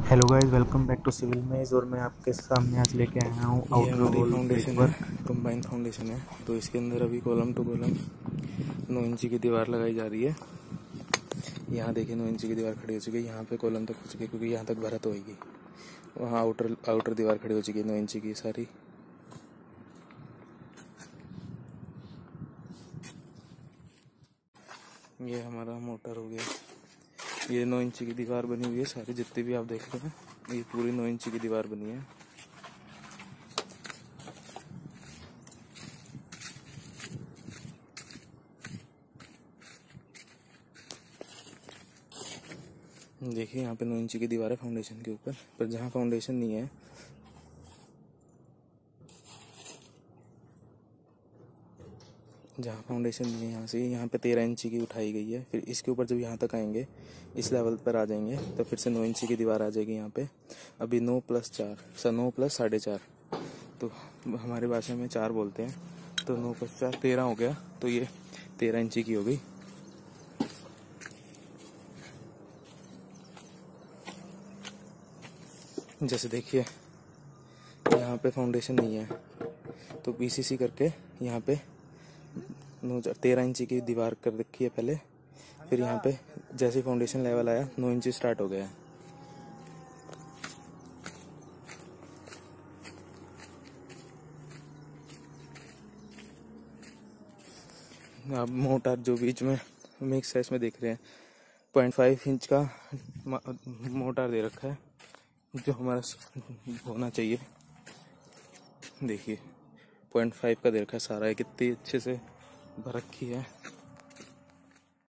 Hello guys, welcome back to Civil Maze. और मैं आपके सामने आज लेके आया हूँ ये आउटर हमारी वॉल फाउंडेशन है, ब्रिकवर्क। कंबाइन फाउंडेशन है। तो इसके अंदर अभी कॉलम टू कॉलम 9 इंची की दीवार लगाई जा रही है। यहाँ देखिए 9 इंची की दीवार खड़ी हो चुकी है। यहाँ पे कॉलम तक हो चुकी है क्योंकि यहाँ तक भरत होगी। वहाँ आउटर आउटर दीवार खड़ी हो चुकी है 9 इंची की सारी। ये हमारा मोटर हो गया। ये 9 इंची की दीवार बनी हुई है सारी, जितनी भी आप देख रहे हैं ये पूरी 9 इंची की दीवार बनी है। देखिए यहाँ पे 9 इंची की दीवार है फाउंडेशन के ऊपर, पर जहाँ फाउंडेशन नहीं है यहाँ से यहाँ पे 13 इंची की उठाई गई है। फिर इसके ऊपर जब यहाँ तक आएंगे, इस लेवल पर आ जाएंगे, तो फिर से 9 इंची की दीवार आ जाएगी यहाँ पे। अभी 9+4 9 + 4.5, तो हमारी भाषा में 4 बोलते हैं। तो 9+4 13 हो गया, तो ये 13 इंची की हो गई। जैसे देखिए यहाँ पे फाउंडेशन नहीं है, तो पीसीसी करके यहाँ पे 13 इंची की दीवार कर रखी है पहले। फिर यहाँ पे जैसे फाउंडेशन लेवल आया 9 इंची स्टार्ट हो गया है। आप मोटार जो बीच में मिक्स साइज में देख रहे हैं 0.5 इंच का मोटार दे रखा है, जो हमारा होना चाहिए। देखिए 0.5 का दे रखा है सारा, कितनी अच्छे से भर रखी है।